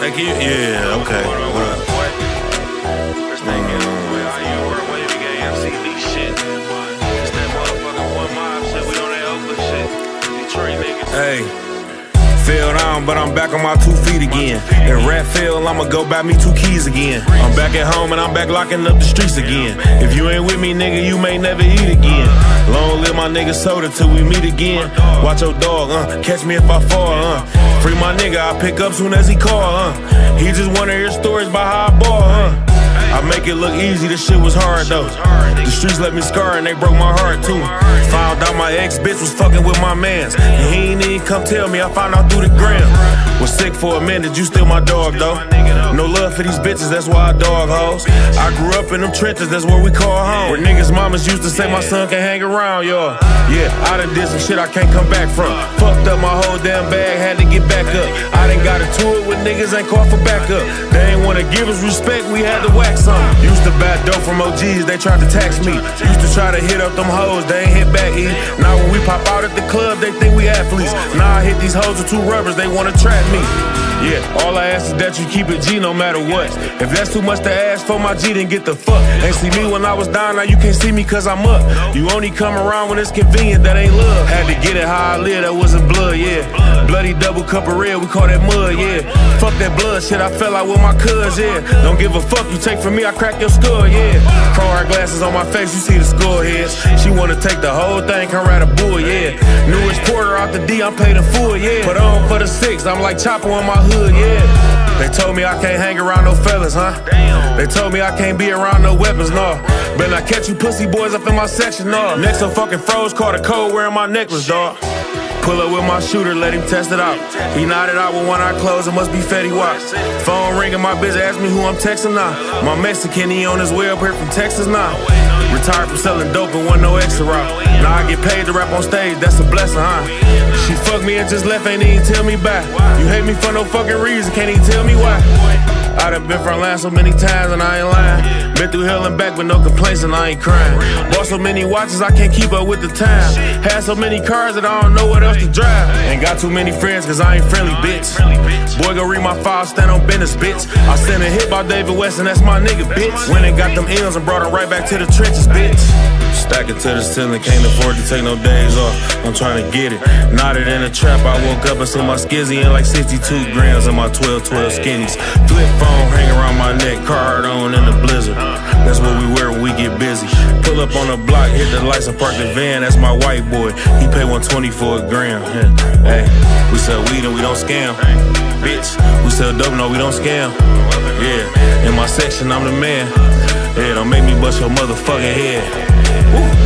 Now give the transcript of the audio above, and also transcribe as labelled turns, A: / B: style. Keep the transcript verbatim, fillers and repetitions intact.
A: Like you, yeah, okay. What? This thing is on. Hey, fell down, but I'm back on my two feet again. If rap fail, I'ma go buy me two keys again. I'm back at home and I'm back locking up the streets again. If you ain't with me, nigga, you may never eat again. Long live my nigga Soda till we meet again. Watch your dog, uh, catch me if I fall, uh. Free my nigga, I pick up soon as he call, uh. He just wanna hear stories about how I ball, uh. I make it look easy, this shit was hard though. The streets left me scarred and they broke my heart too. Found out my ex-bitch was fucking with my mans, and he ain't even come tell me, I found out through the gram. Was sick for a minute, you still my dog though. No love for these bitches, that's why I dog hoes. I grew up in them trenches, that's where we call home. Where niggas' mamas used to say my son can't hang around, y'all. Yeah, I done did some shit I can't come back from. Fucked up my whole damn bag, had to get back up. I done got into it with niggas, ain't called for backup. They ain't wanna give us respect, we had to whack something. Used to buy dope from O Gs, they tried to tax me. Used to try to hit up them hoes, they ain't hit back E. Now when we pop out at the club, they think we athletes. Now I hit these hoes with two rubbers, they wanna trap me. Yeah, all I ask is that you keep it G no matter what. If that's too much to ask for my G, then get the fuck. Ain't see me when I was down, now you can't see me cause I'm up. You only come around when it's convenient, that ain't love. Had to get it how I live, that wasn't blood, yeah. Bloody double cup of red, we call that mud, yeah. Fuck that blood shit, I fell out with my cuz, yeah. Don't give a fuck, you take from me, I crack your skull, yeah. Chrome glasses on my face, you see the skull heads. She wanna take the whole thing, come ride a bull, yeah. Newest Porter out the D, I'm paid in full, yeah. Put on for the six, I'm like Chopper on my hood, yeah. They told me I can't hang around no fellas, huh? They told me I can't be around no weapons, no. Better not catch you pussy boys up in my section, no. Next up fucking froze, caught a cold wearing my necklace, dawg. Pull up with my shooter, let him test it out. He nodded out with one eye closed, it must be Fetty Wap. Phone ringing, my bitch asked me who I'm texting now. My Mexican, he on his way up here from Texas now. Retired from selling dope and wasn't no extra route. Now I get paid to rap on stage, that's a blessing, huh? She fucked me and just left, ain't even tell me back. You hate me for no fucking reason, can't even tell me why. I done been from land so many times and I ain't lying. Been through hell and back with no complaints and I ain't crying. Bought so many watches I can't keep up with the time. Had so many cars that I don't know what else to drive. Ain't got too many friends cause I ain't friendly, bitch. Boy go read my file, stand on business, bitch. I sent a hit by David West and that's my nigga, bitch. Went and got them M's and brought them right back to the trenches, bitch. Stacking to the ceiling, can't afford to take no days off. I'm trying to get it. Knotted in a trap, I woke up and see my skizzy in like sixty-two grams in my twelve twelve skinnies. Flip phone hang around my neck, card on in the blizzard. That's what we wear when we get busy. Pull up on the block, hit the lights and park the van. That's my white boy, he pay one twenty for a gram. Hey, we sell weed and we don't scam. Bitch, we sell dope, no we don't scam. Yeah, in my section I'm the man. Yeah, don't make me bust your motherfucking head. Woo.